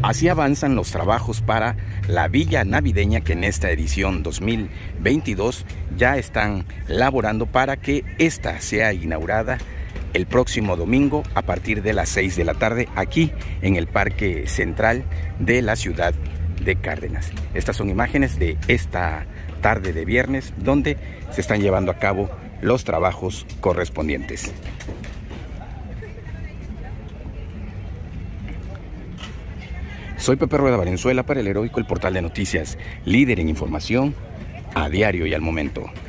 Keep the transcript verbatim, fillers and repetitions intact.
Así avanzan los trabajos para la Villa Navideña, que en esta edición dos mil veintidós ya están laborando para que ésta sea inaugurada el próximo domingo a partir de las seis de la tarde aquí en el Parque Central de la ciudad de Cárdenas. Estas son imágenes de esta tarde de viernes donde se están llevando a cabo los trabajos correspondientes. Soy Pepe Rueda Valenzuela para El Heroico, el portal de noticias líder en información a diario y al momento.